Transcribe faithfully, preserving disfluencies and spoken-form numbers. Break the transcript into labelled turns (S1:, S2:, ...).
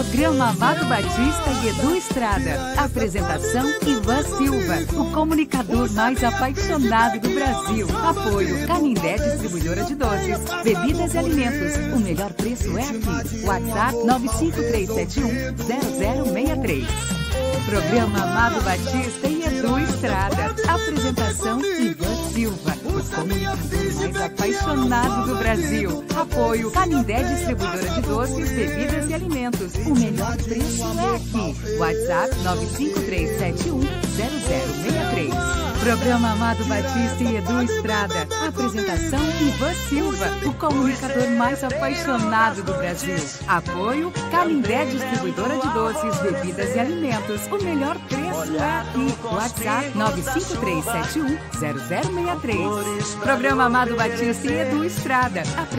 S1: Programa Amado Batista e Edu Estrada. Apresentação Ivan Silva, o comunicador mais apaixonado do Brasil. Apoio Canindé Distribuidora de Doces, Bebidas e Alimentos. O melhor preço é aqui. WhatsApp nove cinco três sete um zero zero seis três. Programa Amado Batista e Edu Estrada. Apresentação Ivan Silva, o comunicador mais apaixonado do Brasil. Apoio Canindé Distribuidora de Doces, Bebidas e Alimentos. O melhor preço é aqui. WhatsApp nove cinco três sete um zero zero seis três. Programa Amado Batista e Edu Estrada. Apresentação Ivan Silva, o comunicador mais apaixonado do Brasil. Apoio Canindé Distribuidora de Doces, Bebidas e Alimentos. O melhor preço é aqui. WhatsApp nove cinco três sete um zero zero seis três. Programa Amado Batista e Edu Estrada.